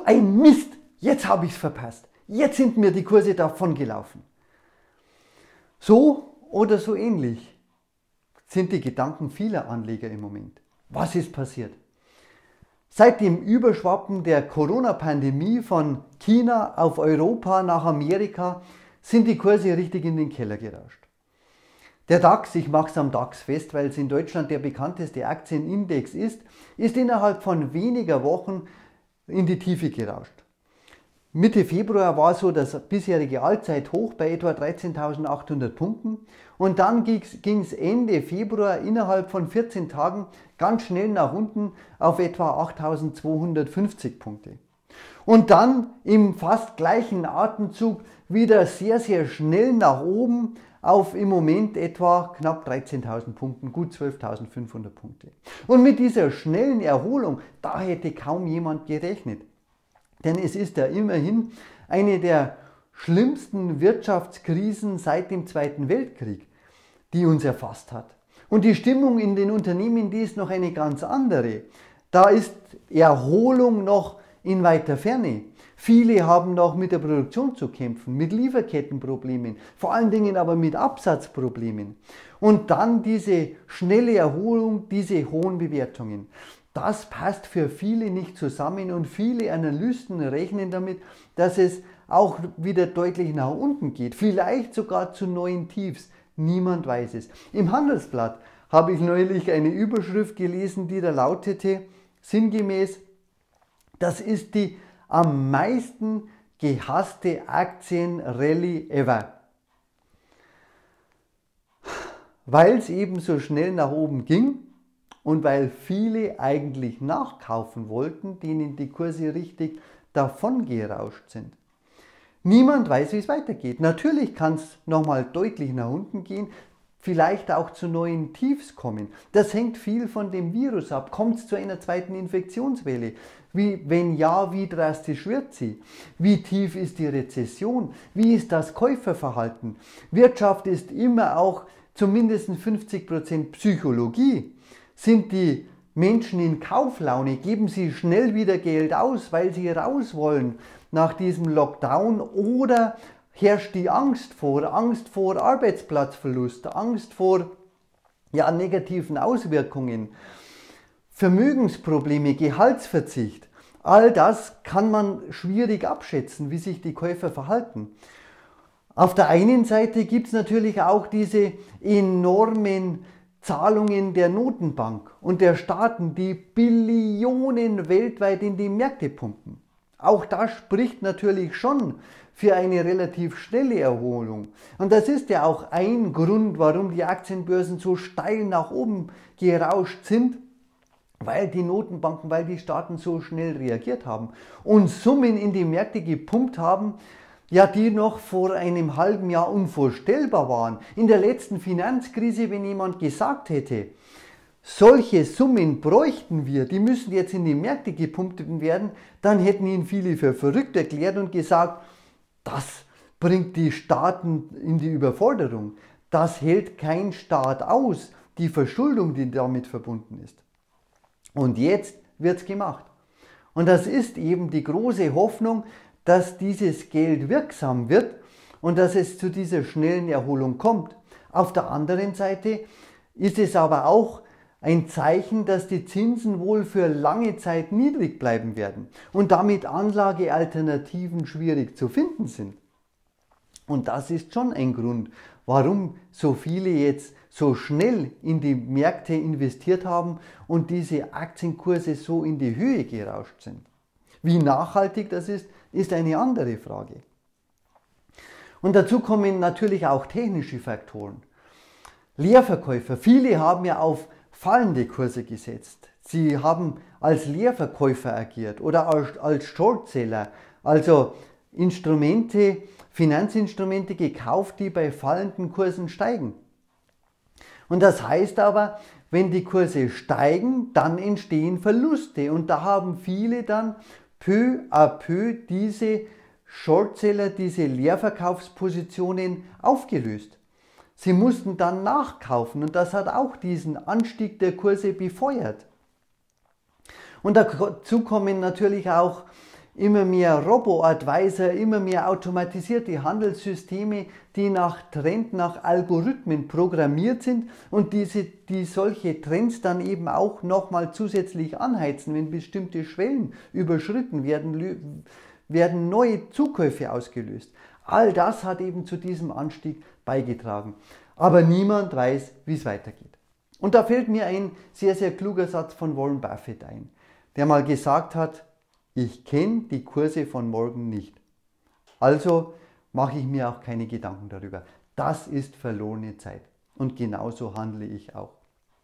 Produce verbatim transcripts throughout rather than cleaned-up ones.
So ein Mist, jetzt habe ich es verpasst. Jetzt sind mir die Kurse davon gelaufen. So oder so ähnlich sind die Gedanken vieler Anleger im Moment. Was ist passiert? Seit dem Überschwappen der Corona-Pandemie von China auf Europa nach Amerika sind die Kurse richtig in den Keller gerauscht. Der DAX, ich mache es am DAX fest, weil es in Deutschland der bekannteste Aktienindex ist, ist innerhalb von weniger Wochen in die Tiefe gerauscht. Mitte Februar war so das bisherige Allzeithoch bei etwa dreizehntausendachthundert Punkten und dann ging es Ende Februar innerhalb von vierzehn Tagen ganz schnell nach unten auf etwa achttausendzweihundertfünfzig Punkte. Und dann im fast gleichen Atemzug wieder sehr, sehr schnell nach oben auf im Moment etwa knapp dreizehntausend Punkten, gut zwölftausendfünfhundert Punkte. Und mit dieser schnellen Erholung, da hätte kaum jemand gerechnet. Denn es ist ja immerhin eine der schlimmsten Wirtschaftskrisen seit dem Zweiten Weltkrieg, die uns erfasst hat. Und die Stimmung in den Unternehmen, die ist noch eine ganz andere. Da ist Erholung noch in weiter Ferne. Viele haben noch mit der Produktion zu kämpfen, mit Lieferkettenproblemen, vor allen Dingen aber mit Absatzproblemen. Und dann diese schnelle Erholung, diese hohen Bewertungen. Das passt für viele nicht zusammen und viele Analysten rechnen damit, dass es auch wieder deutlich nach unten geht, vielleicht sogar zu neuen Tiefs. Niemand weiß es. Im Handelsblatt habe ich neulich eine Überschrift gelesen, die da lautete, sinngemäß, das ist die am meisten gehasste Aktienrallye ever. Weil es eben so schnell nach oben ging, und weil viele eigentlich nachkaufen wollten, denen die Kurse richtig davon gerauscht sind. Niemand weiß, wie es weitergeht. Natürlich kann es nochmal deutlich nach unten gehen, vielleicht auch zu neuen Tiefs kommen. Das hängt viel von dem Virus ab. Kommt es zu einer zweiten Infektionswelle? Wie, wenn ja, wie drastisch wird sie? Wie tief ist die Rezession? Wie ist das Käuferverhalten? Wirtschaft ist immer auch zumindest fünfzig Prozent Psychologie. Sind die Menschen in Kauflaune? Geben sie schnell wieder Geld aus, weil sie raus wollen nach diesem Lockdown? Oder herrscht die Angst vor? Angst vor Arbeitsplatzverlust, Angst vor ja, negativen Auswirkungen, Vermögensprobleme, Gehaltsverzicht. All das kann man schwierig abschätzen, wie sich die Käufer verhalten. Auf der einen Seite gibt es natürlich auch diese enormen Zahlungen der Notenbank und der Staaten, die Billionen weltweit in die Märkte pumpen. Auch das spricht natürlich schon für eine relativ schnelle Erholung. Und das ist ja auch ein Grund, warum die Aktienbörsen so steil nach oben gerauscht sind, weil die Notenbanken, weil die Staaten so schnell reagiert haben und Summen in die Märkte gepumpt haben, ja, die noch vor einem halben Jahr unvorstellbar waren. In der letzten Finanzkrise, wenn jemand gesagt hätte, solche Summen bräuchten wir, die müssen jetzt in die Märkte gepumpt werden, dann hätten ihn viele für verrückt erklärt und gesagt, das bringt die Staaten in die Überforderung. Das hält kein Staat aus, die Verschuldung, die damit verbunden ist. Und jetzt wird es gemacht. Und das ist eben die große Hoffnung, dass dieses Geld wirksam wird und dass es zu dieser schnellen Erholung kommt. Auf der anderen Seite ist es aber auch ein Zeichen, dass die Zinsen wohl für lange Zeit niedrig bleiben werden und damit Anlagealternativen schwierig zu finden sind. Und das ist schon ein Grund, warum so viele jetzt so schnell in die Märkte investiert haben und diese Aktienkurse so in die Höhe gerauscht sind. Wie nachhaltig das ist, ist eine andere Frage. Und dazu kommen natürlich auch technische Faktoren. Leerverkäufer, viele haben ja auf fallende Kurse gesetzt. Sie haben als Leerverkäufer agiert oder als, als Shortseller, also Instrumente, Finanzinstrumente gekauft, die bei fallenden Kursen steigen. Und das heißt aber, wenn die Kurse steigen, dann entstehen Verluste und da haben viele dann peu à peu diese Shortseller, diese Leerverkaufspositionen aufgelöst. Sie mussten dann nachkaufen und das hat auch diesen Anstieg der Kurse befeuert. Und dazu kommen natürlich auch immer mehr Robo-Advisor, immer mehr automatisierte Handelssysteme, die nach Trend, nach Algorithmen programmiert sind und diese, die solche Trends dann eben auch nochmal zusätzlich anheizen, wenn bestimmte Schwellen überschritten werden, werden neue Zukäufe ausgelöst. All das hat eben zu diesem Anstieg beigetragen. Aber niemand weiß, wie es weitergeht. Und da fällt mir ein sehr, sehr kluger Satz von Warren Buffett ein, der mal gesagt hat, ich kenne die Kurse von morgen nicht. Also mache ich mir auch keine Gedanken darüber. Das ist verlorene Zeit. Und genauso handle ich auch.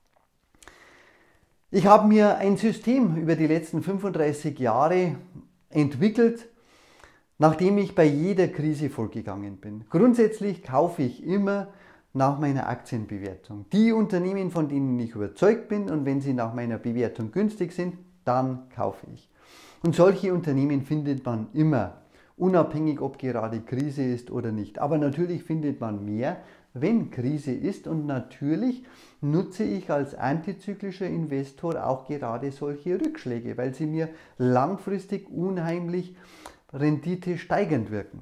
Ich habe mir ein System über die letzten fünfunddreißig Jahre entwickelt, nachdem ich bei jeder Krise vorgegangen bin. Grundsätzlich kaufe ich immer nach meiner Aktienbewertung. Die Unternehmen, von denen ich überzeugt bin und wenn sie nach meiner Bewertung günstig sind, dann kaufe ich. Und solche Unternehmen findet man immer, unabhängig ob gerade Krise ist oder nicht. Aber natürlich findet man mehr, wenn Krise ist und natürlich nutze ich als antizyklischer Investor auch gerade solche Rückschläge, weil sie mir langfristig unheimlich renditesteigernd wirken.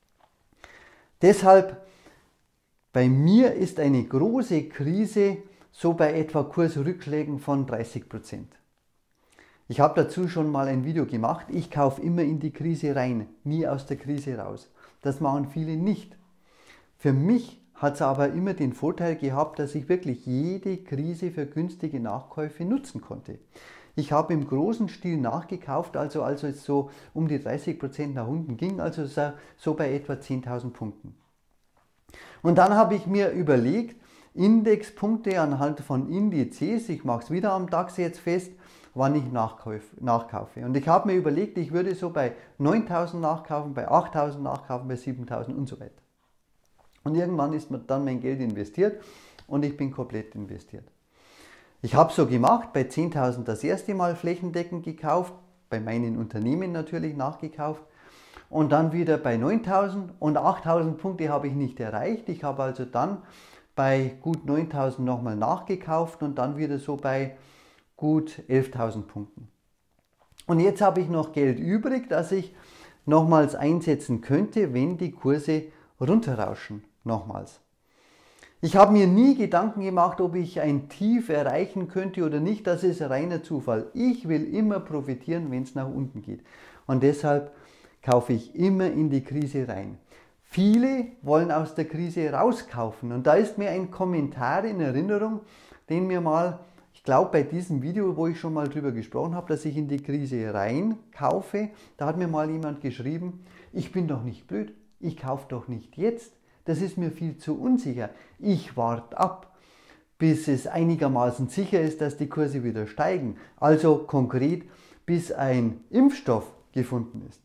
Deshalb, bei mir ist eine große Krise so bei etwa Kursrückschlägen von dreißig Prozent. Ich habe dazu schon mal ein Video gemacht. Ich kaufe immer in die Krise rein, nie aus der Krise raus. Das machen viele nicht. Für mich hat es aber immer den Vorteil gehabt, dass ich wirklich jede Krise für günstige Nachkäufe nutzen konnte. Ich habe im großen Stil nachgekauft, also als es so um die dreißig Prozent nach unten ging, also so bei etwa zehntausend Punkten. Und dann habe ich mir überlegt, Indexpunkte anhand von Indizes, ich mache es wieder am DAX jetzt fest, wann ich nachkaufe. Und ich habe mir überlegt, ich würde so bei neuntausend nachkaufen, bei achttausend nachkaufen, bei siebentausend und so weiter. Und irgendwann ist mir dann mein Geld investiert und ich bin komplett investiert. Ich habe so gemacht, bei zehntausend das erste Mal flächendeckend gekauft, bei meinen Unternehmen natürlich nachgekauft und dann wieder bei neuntausend und achttausend Punkte habe ich nicht erreicht. Ich habe also dann bei gut neuntausend nochmal nachgekauft und dann wieder so bei gut elftausend Punkten. Und jetzt habe ich noch Geld übrig, das ich nochmals einsetzen könnte, wenn die Kurse runterrauschen. Nochmals. Ich habe mir nie Gedanken gemacht, ob ich ein Tief erreichen könnte oder nicht. Das ist reiner Zufall. Ich will immer profitieren, wenn es nach unten geht. Und deshalb kaufe ich immer in die Krise rein. Viele wollen aus der Krise rauskaufen. Und da ist mir ein Kommentar in Erinnerung, den mir mal, ich glaube bei diesem Video, wo ich schon mal drüber gesprochen habe, dass ich in die Krise rein kaufe, da hat mir mal jemand geschrieben, ich bin doch nicht blöd, ich kaufe doch nicht jetzt. Das ist mir viel zu unsicher. Ich warte ab, bis es einigermaßen sicher ist, dass die Kurse wieder steigen. Also konkret, bis ein Impfstoff gefunden ist.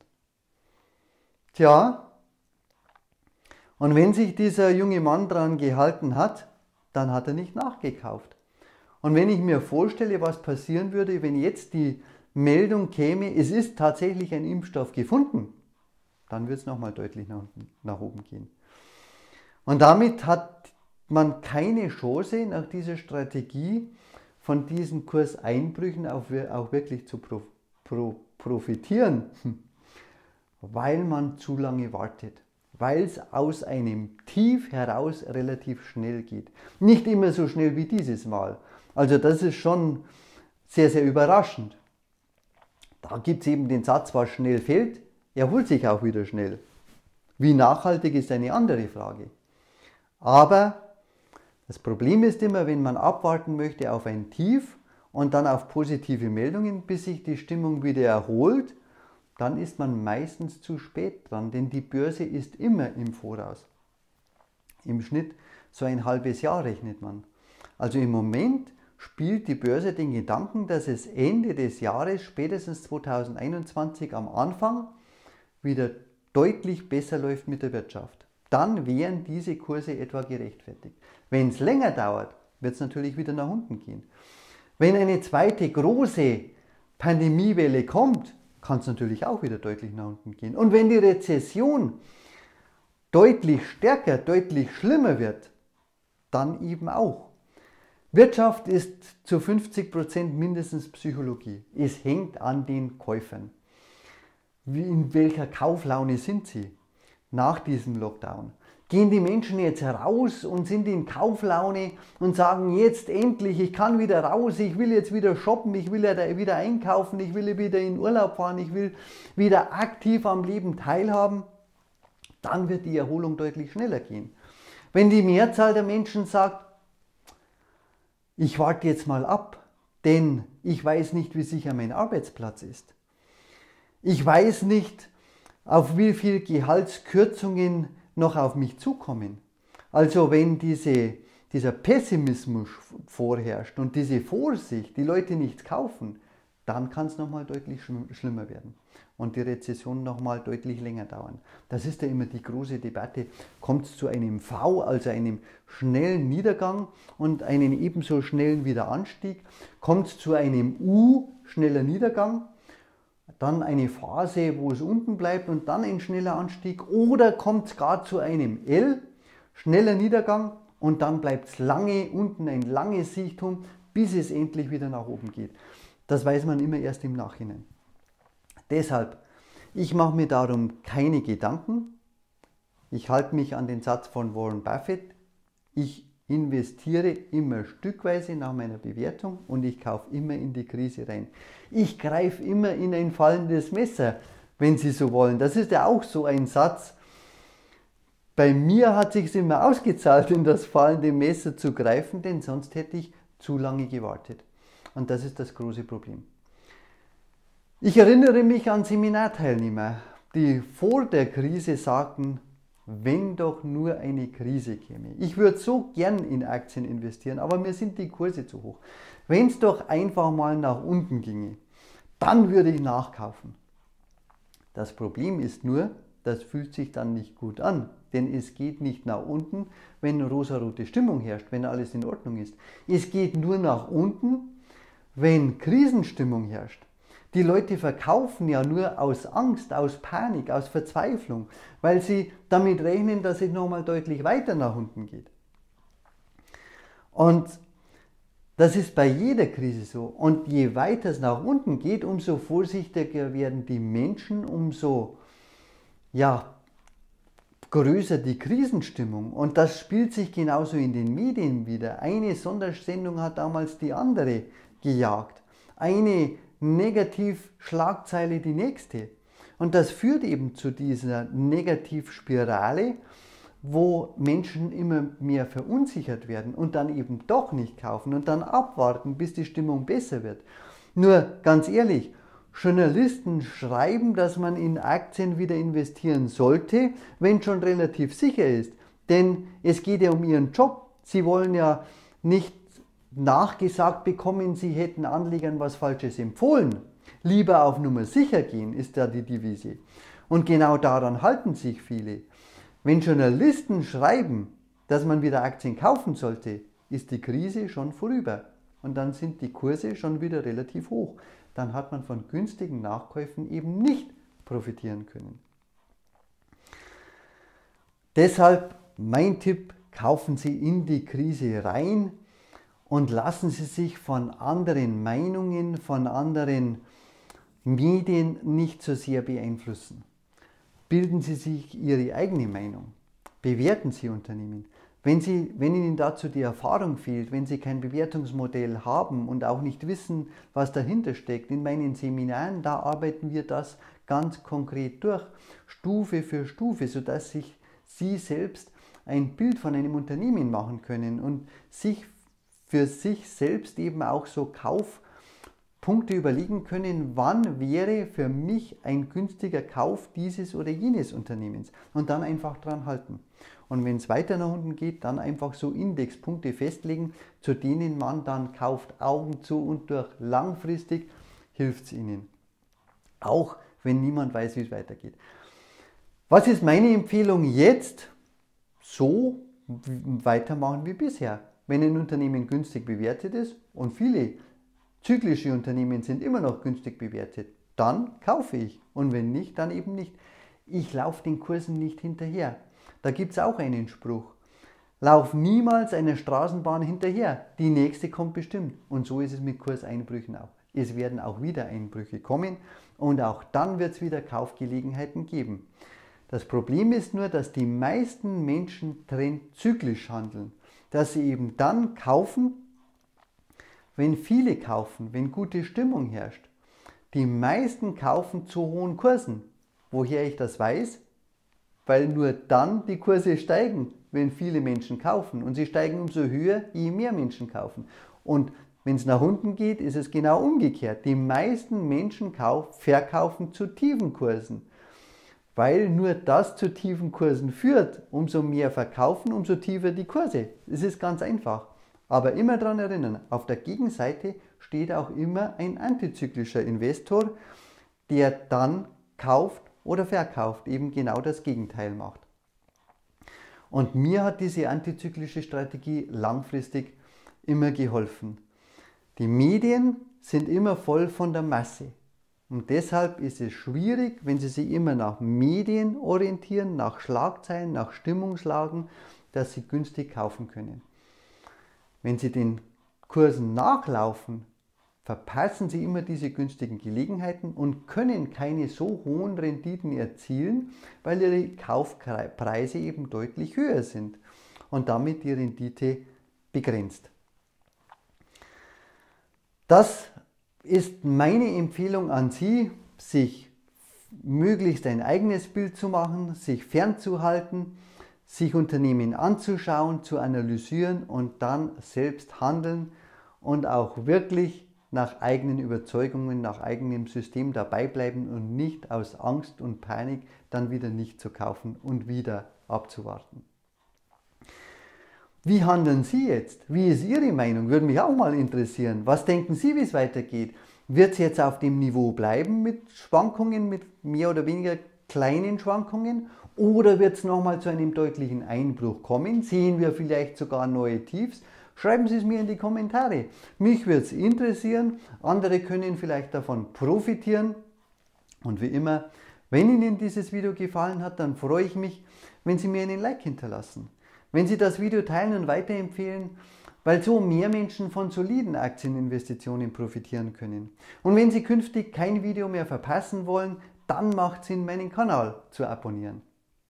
Tja, und wenn sich dieser junge Mann daran gehalten hat, dann hat er nicht nachgekauft. Und wenn ich mir vorstelle, was passieren würde, wenn jetzt die Meldung käme, es ist tatsächlich ein Impfstoff gefunden, dann wird es nochmal deutlich nach, nach oben gehen. Und damit hat man keine Chance, nach dieser Strategie von diesen Kurseinbrüchen auch, auch wirklich zu pro, pro, profitieren, weil man zu lange wartet, weil es aus einem Tief heraus relativ schnell geht. Nicht immer so schnell wie dieses Mal. Also das ist schon sehr, sehr überraschend. Da gibt es eben den Satz, was schnell fällt, erholt sich auch wieder schnell. Wie nachhaltig ist eine andere Frage. Aber das Problem ist immer, wenn man abwarten möchte auf ein Tief und dann auf positive Meldungen, bis sich die Stimmung wieder erholt, dann ist man meistens zu spät dran, denn die Börse ist immer im Voraus. Im Schnitt so ein halbes Jahr rechnet man. Also im Moment spielt die Börse den Gedanken, dass es Ende des Jahres, spätestens zweitausendeinundzwanzig am Anfang, wieder deutlich besser läuft mit der Wirtschaft. Dann wären diese Kurse etwa gerechtfertigt. Wenn es länger dauert, wird es natürlich wieder nach unten gehen. Wenn eine zweite große Pandemiewelle kommt, kann es natürlich auch wieder deutlich nach unten gehen. Und wenn die Rezession deutlich stärker, deutlich schlimmer wird, dann eben auch. Wirtschaft ist zu fünfzig Prozent mindestens Psychologie. Es hängt an den Käufern. Wie, in welcher Kauflaune sind sie nach diesem Lockdown? Gehen die Menschen jetzt raus und sind in Kauflaune und sagen, jetzt endlich, ich kann wieder raus, ich will jetzt wieder shoppen, ich will wieder einkaufen, ich will wieder in Urlaub fahren, ich will wieder aktiv am Leben teilhaben? Dann wird die Erholung deutlich schneller gehen. Wenn die Mehrzahl der Menschen sagt, ich warte jetzt mal ab, denn ich weiß nicht, wie sicher mein Arbeitsplatz ist. Ich weiß nicht, auf wie viel Gehaltskürzungen noch auf mich zukommen. Also wenn diese, dieser Pessimismus vorherrscht und diese Vorsicht, die Leute nichts kaufen, dann kann es nochmal deutlich schlimmer werden und die Rezession nochmal deutlich länger dauern. Das ist ja immer die große Debatte. Kommt es zu einem V, also einem schnellen Niedergang und einem ebenso schnellen Wiederanstieg? Kommt es zu einem U, schneller Niedergang? Dann eine Phase, wo es unten bleibt und dann ein schneller Anstieg, oder kommt es gar zu einem L, schneller Niedergang und dann bleibt es lange unten, ein langes Siechtum, bis es endlich wieder nach oben geht. Das weiß man immer erst im Nachhinein. Deshalb, ich mache mir darum keine Gedanken. Ich halte mich an den Satz von Warren Buffett. Ich investiere immer stückweise nach meiner Bewertung und ich kaufe immer in die Krise rein. Ich greife immer in ein fallendes Messer, wenn Sie so wollen. Das ist ja auch so ein Satz. Bei mir hat es sich immer ausgezahlt, in das fallende Messer zu greifen, denn sonst hätte ich zu lange gewartet. Und das ist das große Problem. Ich erinnere mich an Seminarteilnehmer, die vor der Krise sagten, wenn doch nur eine Krise käme. Ich würde so gern in Aktien investieren, aber mir sind die Kurse zu hoch. Wenn es doch einfach mal nach unten ginge, dann würde ich nachkaufen. Das Problem ist nur, das fühlt sich dann nicht gut an, denn es geht nicht nach unten, wenn rosarote Stimmung herrscht, wenn alles in Ordnung ist. Es geht nur nach unten, wenn Krisenstimmung herrscht. Die Leute verkaufen ja nur aus Angst, aus Panik, aus Verzweiflung, weil sie damit rechnen, dass es nochmal deutlich weiter nach unten geht. Und das ist bei jeder Krise so. Und je weiter es nach unten geht, umso vorsichtiger werden die Menschen, umso ja, größer die Krisenstimmung. Und das spielt sich genauso in den Medien wieder. Eine Sondersendung hat damals die andere gejagt. Eine Negativschlagzeile die nächste. Und das führt eben zu dieser Negativspirale, wo Menschen immer mehr verunsichert werden und dann eben doch nicht kaufen und dann abwarten, bis die Stimmung besser wird. Nur ganz ehrlich, Journalisten schreiben, dass man in Aktien wieder investieren sollte, wenn schon relativ sicher ist. Denn es geht ja um ihren Job. Sie wollen ja nicht nachgesagt bekommen, sie hätten Anlegern was Falsches empfohlen. Lieber auf Nummer sicher gehen, ist da die Devise. Und genau daran halten sich viele. Wenn Journalisten schreiben, dass man wieder Aktien kaufen sollte, ist die Krise schon vorüber. Und dann sind die Kurse schon wieder relativ hoch. Dann hat man von günstigen Nachkäufen eben nicht profitieren können. Deshalb mein Tipp, kaufen Sie in die Krise rein und lassen Sie sich von anderen Meinungen, von anderen Medien nicht so sehr beeinflussen. Bilden Sie sich Ihre eigene Meinung. Bewerten Sie Unternehmen. Wenn, Sie, wenn Ihnen dazu die Erfahrung fehlt, wenn Sie kein Bewertungsmodell haben und auch nicht wissen, was dahinter steckt, in meinen Seminaren, da arbeiten wir das ganz konkret durch, Stufe für Stufe, sodass sich Sie selbst ein Bild von einem Unternehmen machen können und sich für sich selbst eben auch so Kaufpunkte überlegen können, wann wäre für mich ein günstiger Kauf dieses oder jenes Unternehmens und dann einfach dran halten. Und wenn es weiter nach unten geht, dann einfach so Indexpunkte festlegen, zu denen man dann kauft, Augen zu und durch. Langfristig hilft es Ihnen. Auch wenn niemand weiß, wie es weitergeht. Was ist meine Empfehlung jetzt? So weitermachen wie bisher. Wenn ein Unternehmen günstig bewertet ist und viele zyklische Unternehmen sind immer noch günstig bewertet, dann kaufe ich. Und wenn nicht, dann eben nicht. Ich laufe den Kursen nicht hinterher. Da gibt es auch einen Spruch. Lauf niemals einer Straßenbahn hinterher. Die nächste kommt bestimmt. Und so ist es mit Kurseinbrüchen auch. es werden auch wieder Einbrüche kommen und auch dann wird es wieder Kaufgelegenheiten geben. Das Problem ist nur, dass die meisten Menschen trendzyklisch handeln, dass sie eben dann kaufen, wenn viele kaufen, wenn gute Stimmung herrscht. Die meisten kaufen zu hohen Kursen. Woher ich das weiß? Weil nur dann die Kurse steigen, wenn viele Menschen kaufen. Und sie steigen umso höher, je mehr Menschen kaufen. Und wenn es nach unten geht, ist es genau umgekehrt. Die meisten Menschen kauf, verkaufen zu tiefen Kursen. Weil nur das zu tiefen Kursen führt. Umso mehr verkaufen, umso tiefer die Kurse. Es ist ganz einfach. Aber immer daran erinnern, auf der Gegenseite steht auch immer ein antizyklischer Investor, der dann kauft oder verkauft, eben genau das Gegenteil macht. Und mir hat diese antizyklische Strategie langfristig immer geholfen. Die Medien sind immer voll von der Masse. Und deshalb ist es schwierig, wenn Sie sich immer nach Medien orientieren, nach Schlagzeilen, nach Stimmungslagen, dass Sie günstig kaufen können. Wenn Sie den Kursen nachlaufen, verpassen Sie immer diese günstigen Gelegenheiten und können keine so hohen Renditen erzielen, weil Ihre Kaufpreise eben deutlich höher sind und damit die Rendite begrenzt. Das ist meine Empfehlung an Sie, sich möglichst ein eigenes Bild zu machen, sich fernzuhalten, sich Unternehmen anzuschauen, zu analysieren und dann selbst handeln und auch wirklich nach eigenen Überzeugungen, nach eigenem System dabei bleiben und nicht aus Angst und Panik dann wieder nicht zu kaufen und wieder abzuwarten. Wie handeln Sie jetzt? Wie ist Ihre Meinung? Würde mich auch mal interessieren. Was denken Sie, wie es weitergeht? Wird es jetzt auf dem Niveau bleiben mit Schwankungen, mit mehr oder weniger kleinen Schwankungen? Oder wird es nochmal zu einem deutlichen Einbruch kommen? Sehen wir vielleicht sogar neue Tiefs? Schreiben Sie es mir in die Kommentare. Mich würde es interessieren. Andere können vielleicht davon profitieren. Und wie immer, wenn Ihnen dieses Video gefallen hat, dann freue ich mich, wenn Sie mir einen Like hinterlassen. Wenn Sie das Video teilen und weiterempfehlen, weil so mehr Menschen von soliden Aktieninvestitionen profitieren können. Und wenn Sie künftig kein Video mehr verpassen wollen, dann macht es Sinn, meinen Kanal zu abonnieren.